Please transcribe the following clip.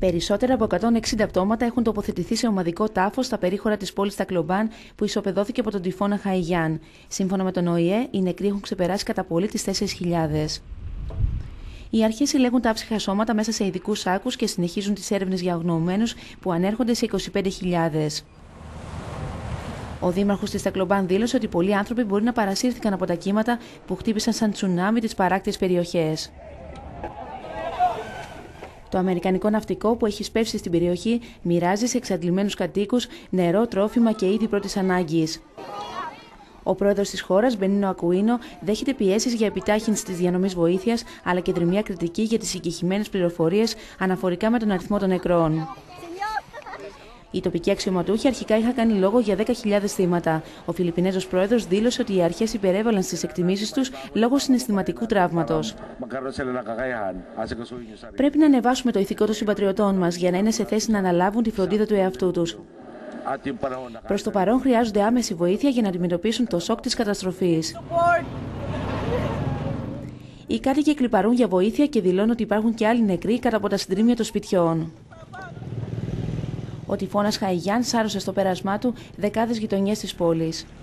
Περισσότερα από 160 πτώματα έχουν τοποθετηθεί σε ομαδικό τάφο στα περίχωρα της πόλης Τακλομπάν που ισοπεδώθηκε από τον τυφώνα Χαϊγιάν. Σύμφωνα με τον ΟΗΕ, οι νεκροί έχουν ξεπεράσει κατά πολύ τις 4.000. Οι αρχές συλλέγουν τα άψυχα σώματα μέσα σε ειδικούς σάκους και συνεχίζουν τις έρευνες για αγνοωμένους που ανέρχονται σε 25.000. Ο δήμαρχος της Τακλομπάν δήλωσε ότι πολλοί άνθρωποι μπορεί να παρασύρθηκαν από τα κύματα που χτύπησαν σαν τσουνάμι τις παράκτιες περιοχές. Το αμερικανικό ναυτικό που έχει σπεύσει στην περιοχή μοιράζει σε εξαντλημένους κατοίκους νερό, τρόφιμα και είδη πρώτης ανάγκης. Ο πρόεδρος της χώρας, Μπενίνο Ακουίνο, δέχεται πιέσεις για επιτάχυνση της διανομής βοήθειας, αλλά και δρυμία κριτική για τις συγκεκριμένες πληροφορίες αναφορικά με τον αριθμό των νεκρών. Οι τοπικοί αξιωματούχοι αρχικά είχαν κάνει λόγο για 10.000 θύματα. Ο Φιλιππινέζος πρόεδρος δήλωσε ότι οι αρχές υπερέβαλαν στις εκτιμήσεις τους λόγω συναισθηματικού τραύματος. Πρέπει να ανεβάσουμε το ηθικό των συμπατριωτών μας για να είναι σε θέση να αναλάβουν τη φροντίδα του εαυτού τους. Προς το παρόν χρειάζονται άμεση βοήθεια για να αντιμετωπίσουν το σοκ της καταστροφής. Οι κάτοικοι κλιπαρούν για βοήθεια και δηλώνουν ότι υπάρχουν και άλλοι νεκροί κάτω από τα συντρίμμια των σπιτιών. Ο τυφώνας Χαϊγιάν σάρωσε στο πέρασμά του δεκάδες γειτονιές της πόλης.